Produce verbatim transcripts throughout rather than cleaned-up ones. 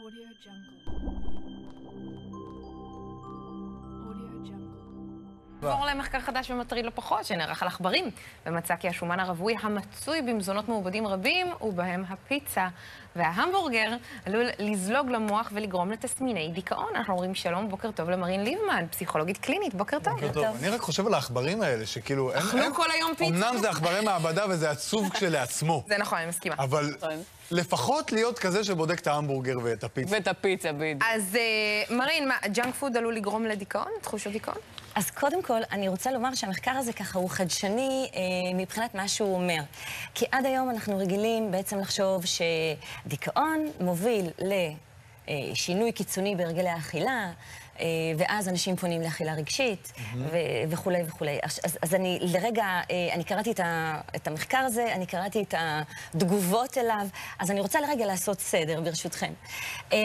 Audio Jungle. Audio Jungle. נעבור למחקר חדש ומטריד לא פחות שנערך על עכברים, ומצא כי השומן הרווי המצוי במזונות מעובדים רבים, ובהם הפיצה וההמבורגר, עלול לזלוג למוח ולגרום לתסמיני דיכאון. אנחנו אומרים שלום, בוקר טוב למרין ליבמן, פסיכולוגית קלינית, בוקר טוב. בוקר טוב. אני רק חושב על העכברים האלה, שכאילו... אכלו כל היום פיצה. אמנם זה עכברי מעבדה וזה עצוב כשלעצמו. זה נכון, אני מסכימה. אבל לפחות להיות כזה שבודק את ההמבורגר ואת הפיצה. ואת הפיצה, בדיוק. אז מרין, מה, ג'אנק פוד עלול לגרום לדיכאון? תחושות דיכאון? אז קודם כל, אני רוצה לומר שהמחקר הזה ככה הוא חדשני אה, מבחינת מה שהוא אומר. כי עד היום אנחנו רגילים בעצם לחשוב שדיכאון מוביל לשינוי קיצוני בהרגלי האכילה, אה, ואז אנשים פונים לאכילה רגשית, mm-hmm. ו- וכולי וכולי. אז, אז, אז אני לרגע, אה, אני קראתי את, ה- את המחקר הזה, אני קראתי את התגובות אליו, אז אני רוצה לרגע לעשות סדר, ברשותכם. אה,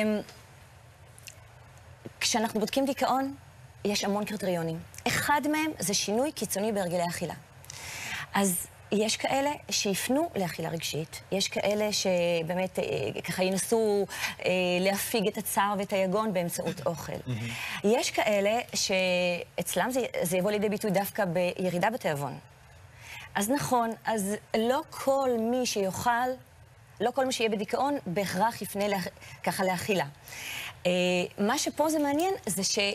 כשאנחנו בודקים דיכאון, יש המון קריטריונים. אחד מהם זה שינוי קיצוני בהרגלי האכילה. אז יש כאלה שיפנו לאכילה רגשית, יש כאלה שבאמת ככה ינסו להפיג את הצער ואת היגון באמצעות אוכל. Mm-hmm. יש כאלה שאצלם זה, זה יבוא לידי ביטוי דווקא בירידה בתיאבון. אז נכון, אז לא כל מי שיוכל, לא כל מי שיהיה בדיכאון בהכרח יפנה לה, ככה לאכילה. מה שפה זה מעניין זה ש...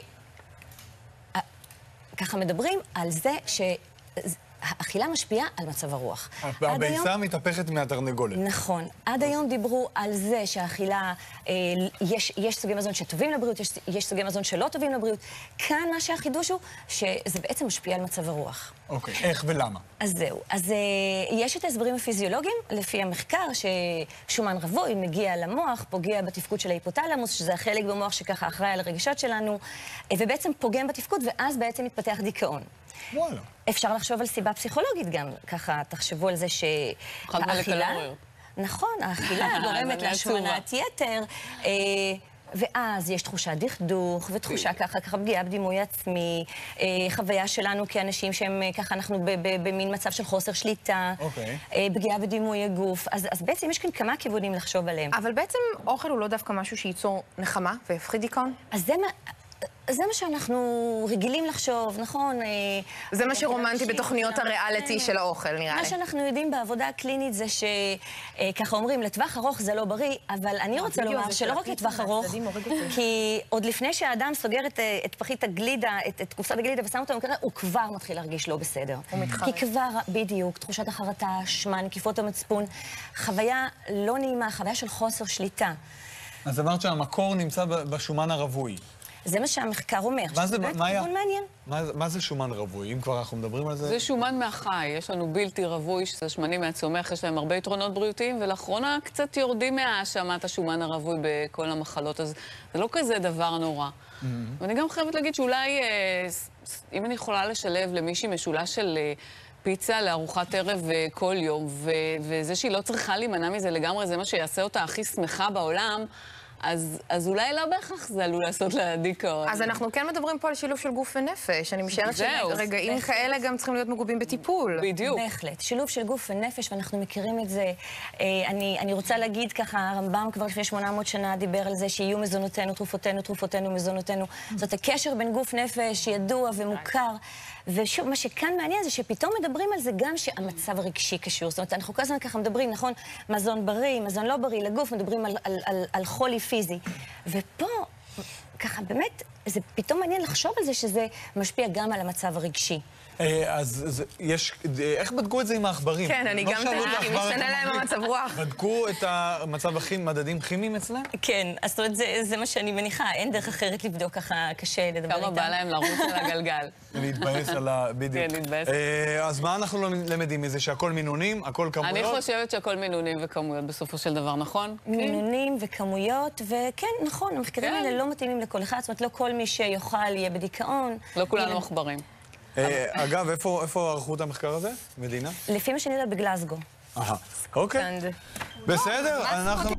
ככה מדברים על זה שהאכילה משפיעה על מצב הרוח. הביצה מתהפכת מהתרנגולת. נכון. עד היום דיברו על זה שהאכילה, יש, יש סוגי מזון שטובים לבריאות, יש, יש סוגי מזון שלא טובים לבריאות. כאן מה שהחידוש הוא שזה בעצם משפיע על מצב הרוח. אוקיי, איך ולמה? אז זהו. אז יש את ההסברים הפיזיולוגיים, לפי המחקר, ששומן רווי מגיע למוח, פוגע בתפקוד של ההיפותלמוס, שזה החלק במוח שככה אחראי על הרגשות שלנו, ובעצם פוגם בתפקוד, ואז בעצם מתפתח דיכאון. וואלה. אפשר לחשוב על סיבה פסיכולוגית גם, ככה תחשבו על זה שהאכילה... נכון, האכילה גורמת להשמנת יתר, ואז יש תחושת דכדוך, ותחושה ככה, ככה פגיעה בדימוי עצמי, חוויה שלנו כאנשים שהם ככה, אנחנו במין מצב של חוסר שליטה, פגיעה בדימוי הגוף, אז בעצם יש כאן כמה כיוונים לחשוב עליהם. אבל בעצם אוכל הוא לא דווקא משהו שייצור נחמה ויפחית דיכאון? אז זה מה... זה מה שאנחנו רגילים לחשוב, נכון? זה מה שרומנטי בתוכניות הריאליטי של האוכל, נראה לי. מה שאנחנו יודעים בעבודה הקלינית זה שככה אומרים, לטווח ארוך זה לא בריא, אבל אני רוצה לומר שלא רק לטווח ארוך, כי עוד לפני שהאדם סוגר את פחית הגלידה, את קופסת הגלידה ושם אותו במקרר, הוא כבר מתחיל להרגיש לא בסדר. הוא מתחרט. כי כבר, בדיוק, תחושת החרטה, שמן, נקיפות המצפון, חוויה לא נעימה, חוויה של חוסר שליטה. אז אמרת שהמקור נמצא בשומן הרווי. זה מה שהמחקר אומר. מה זה, מה היה? מעניין. מה, מה זה שומן רווי? אם כבר אנחנו מדברים על זה... זה שומן מהחי. יש לנו בלתי רווי, שזה שמנים מהצומח, יש להם הרבה יתרונות בריאותיים, ולאחרונה קצת יורדים מהאשמת השומן הרווי בכל המחלות, אז זה לא כזה דבר נורא. Mm-hmm. ואני גם חייבת להגיד שאולי, אם אני יכולה לשלב למישהי משולש של פיצה לארוחת ערב כל יום, ו- וזה שהיא לא צריכה להימנע מזה לגמרי, זה מה שיעשה אותה הכי שמחה בעולם, אז, אז אולי לא בהכרח זה עלול לעשות לה דיכאון. אז אנחנו כן מדברים פה על שילוב של גוף ונפש. אני משערת שרגעים כאלה גם צריכים להיות מגובים בטיפול. בדיוק. בהחלט. שילוב של גוף ונפש, ואנחנו מכירים את זה. אני, אני רוצה להגיד ככה, הרמב"ם כבר לפני שמונה מאות שנה דיבר על זה שיהיו מזונותינו, תרופותינו, תרופותינו, מזונותינו. זאת הקשר בין גוף נפש ידוע ומוכר. ושוב, מה שכאן מעניין זה שפתאום מדברים על זה גם שהמצב הרגשי קשור. זאת אומרת, אנחנו כל הזמן ככה מדברים, נכון? מזון בריא, מזון לא בריא, לגוף, מדברים על, על, על, על חולי פיזי. ופה, ככה באמת, זה פתאום מעניין לחשוב על זה שזה משפיע גם על המצב הרגשי. אז יש, איך בדקו את זה עם העכברים? כן, אני גם תשאר, אם משנה להם המצב רוח. בדקו את המצב מדדים כימיים אצלם? כן, אז זאת אומרת, זה מה שאני מניחה, אין דרך אחרת לבדוק ככה, קשה לדבר איתם. כמה בא להם לרוץ על הגלגל. להתבאס על ה... בדיוק. כן, להתבאס. אז מה אנחנו למדים מזה? שהכל מינונים, הכל כמויות? אני חושבת שהכל מינונים וכמויות בסופו של דבר, נכון? מינונים וכמויות, וכן, נכון, המחקרים האלה לא מתאימים לכל אחד, זאת אומרת, לא כל מי שיוכל יהיה בדיכאון. לא כולנו עכברים. אגב, איפה ערכו את המחקר הזה? מדינה? לפי מה שאני יודעת בגלזגו. אהה, אוקיי. בסדר, אנחנו...